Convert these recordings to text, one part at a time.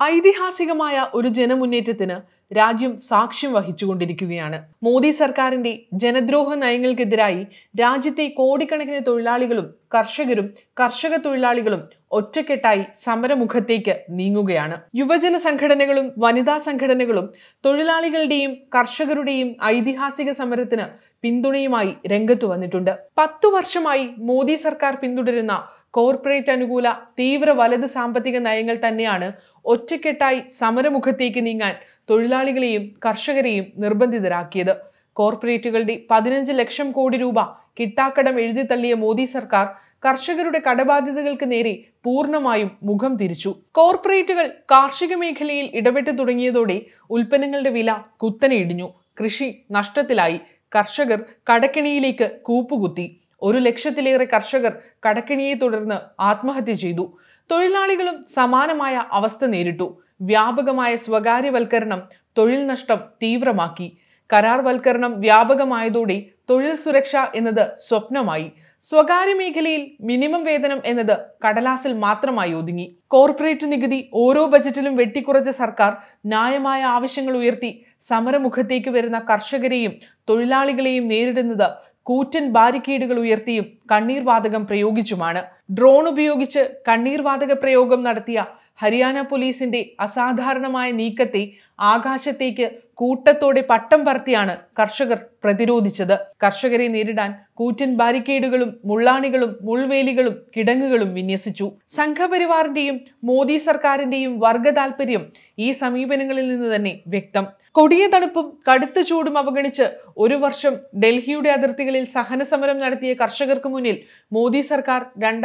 ഐതിഹാസികമായ ഒരു ജനമുന്നേറ്റത്തിന് രാജ്യം സാക്ഷ്യം വഹിച്ചുകൊണ്ടിരിക്കുകയാണ്. മോദി സർക്കാരിന്റെ ജനദ്രോഹ നയങ്ങൾക്കെതിരായി രാജ്യത്തെ കോടിക്കണക്കിന് തൊഴിലാളികളും കർഷകരും കർഷക തൊഴിലാളികളും ഒറ്റക്കെട്ടായി സമരമുഖത്തേക്ക് നീങ്ങുകയാണ്. യുവജന സംഘടനകളും വനിതാ സംഘടനകളും തൊഴിലാളികളുടെയും കർഷകരുടെയും ഐതിഹാസിക സമരത്തിന് പിന്തുണയുമായി രംഗത്തു വന്നിട്ടുണ്ട്. 10 വർഷമായി മോദി സർക്കാർ പിന്തുടരുന്ന കോർപ്പറേറ്റ് അനുകൂല തീവ്ര വലത് സാമ്പത്തിക നയങ്ങൾ തന്നെയാണ് ഒറ്റക്കെട്ടായി സമരമുഖത്തേക്ക് നീങ്ങാൻ തൊഴിലാളികളെയും കർഷകരെയും നിർബന്ധിതരാക്കിയത്. കോർപ്പറേറ്റുകളുടെ 15 ലക്ഷം കോടി രൂപ കിട്ടാക്കടം എഴുതിത്തള്ളിയ മോദി സർക്കാർ കർഷകരുടെ കടബാധ്യതകൾക്ക് നേരെ പൂർണ്ണമായും മുഖം തിരിച്ചു. കോർപ്പറേറ്റുകൾ കാർഷിക മേഖലയിൽ ഇടപെട്ടു തുടങ്ങിയതോടെ ഉൽപ്പന്നങ്ങളുടെ വില കുത്തനെ ഇടിഞ്ഞു. കൃഷി നഷ്ടത്തിലായി. കർഷകർ കടക്കെണിയിലേക്ക് കൂപ്പുകുത്തി. 1 ലക്ഷത്തിലേറെ കർഷകർ കടക്കെണിയെ തുടർന്ന് ആത്മഹത്യ ചെയ്തു. തൊഴിലാളികളും സമാനമായ അവസ്ഥ നേരിട്ടു. വ്യാപകമായ സ്വകാര്യവൽക്കരണം തൊഴിൽ നഷ്ടം തീവ്രമാക്കി. കരാർവൽക്കരണം വ്യാപകമായതോടെ തൊഴിൽ സുരക്ഷ എന്നത് സ്വപ്നമായി. സ്വകാര്യ മേഖലയിൽ മിനിമം വേതനം എന്നത് കടലാസിൽ മാത്രമായി ഒതുങ്ങി. കോർപ്പറേറ്റ് നികുതി ഓരോ ബജറ്റിലും വെട്ടിക്കുറച്ച സർക്കാർ ന്യായമായ ആവശ്യങ്ങൾ ഉയർത്തി സമരമുഖത്തേക്ക് വരുന്ന കർഷകരെയും തൊഴിലാളികളെയും നേരിടുന്നത് കൂറ്റൻ ബാരിക്കേഡുകൾ ഉയർത്തിയും കണ്ണീർ വാതകം പ്രയോഗിച്ചുമാണ്. ഡ്രോൺ ഉപയോഗിച്ച് കണ്ണീർ വാതക പ്രയോഗം നടത്തിയ ഹരിയാന പോലീസിന്റെ അസാധാരണമായ നീക്കത്തെ ആകാശത്തേക്ക് കൂട്ടത്തോടെ പട്ടം പറത്തിയാണ് കർഷകർ പ്രതിരോധിച്ചത്. കർഷകരെ നേരിടാൻ കൂറ്റൻ ബാരിക്കേഡുകളും മുള്ളാണികളും മുൾവേലികളും കിടങ്ങുകളും വിന്യസിച്ചു. സംഘപരിവാറിന്റെയും മോദി സർക്കാരിന്റെയും വർഗ താല്പര്യം ഈ സമീപനങ്ങളിൽ നിന്ന് തന്നെ വ്യക്തം. കൊടിയ തണുപ്പും കടുത്ത ചൂടും അവഗണിച്ച് 1 വർഷം ഡൽഹിയുടെ അതിർത്തികളിൽ സഹനസമരം നടത്തിയ കർഷകർക്ക് മുന്നിൽ മോദി സർക്കാർ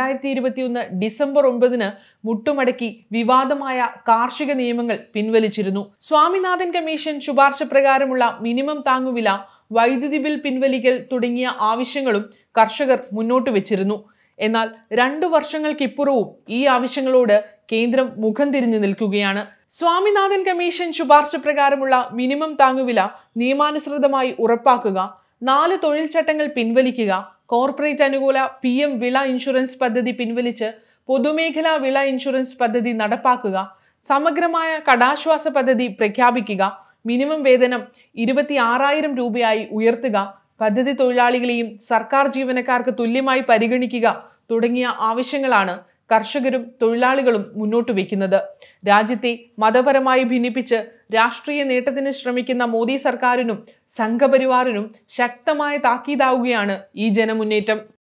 2021 ഡിസംബർ 9 മുട്ടുമടക്കി വിവാദമായ കാർഷിക നിയമങ്ങൾ പിൻവലിച്ചിരുന്നു. സ്വാമിനാഥൻ കമ്മീഷൻ ശുപാർശ പ്രകാരമുള്ള മിനിമം താങ്ങുവില, വൈദ്യുതി ബിൽ പിൻവലിക്കൽ തുടങ്ങിയ ആവശ്യങ്ങളും കർഷകർ മുന്നോട്ട് വെച്ചിരുന്നു. എന്നാൽ 2 വർഷങ്ങൾക്കിപ്പുറവും ഈ ആവശ്യങ്ങളോട് കേന്ദ്രം മുഖം തിരിഞ്ഞു നിൽക്കുകയാണ്. സ്വാമിനാഥൻ കമ്മീഷൻ ശുപാർശ പ്രകാരമുള്ള മിനിമം താങ്ങുവില നിയമാനുസൃതമായി ഉറപ്പാക്കുക, 4 തൊഴിൽ ചട്ടങ്ങൾ പിൻവലിക്കുക, കോർപ്പറേറ്റ് അനുകൂല PM വിള ഇൻഷുറൻസ് പദ്ധതി പിൻവലിച്ച് പൊതുമേഖലാ വിള ഇൻഷുറൻസ് പദ്ധതി നടപ്പാക്കുക, സമഗ്രമായ കടാശ്വാസ പദ്ധതി പ്രഖ്യാപിക്കുക, മിനിമം വേതനം 26,000 രൂപയായി ഉയർത്തുക, പദ്ധതി തൊഴിലാളികളെയും സർക്കാർ ജീവനക്കാർക്ക് തുല്യമായി പരിഗണിക്കുക തുടങ്ങിയ ആവശ്യങ്ങളാണ് കർഷകരും തൊഴിലാളികളും മുന്നോട്ട് വയ്ക്കുന്നത്. രാജ്യത്തെ മതപരമായി ഭിന്നിപ്പിച്ച് രാഷ്ട്രീയ നേട്ടത്തിന് ശ്രമിക്കുന്ന മോദി സർക്കാരിനും സംഘപരിവാറിനും ശക്തമായ താക്കീതാവുകയാണ് ഈ ജനമുന്നേറ്റം.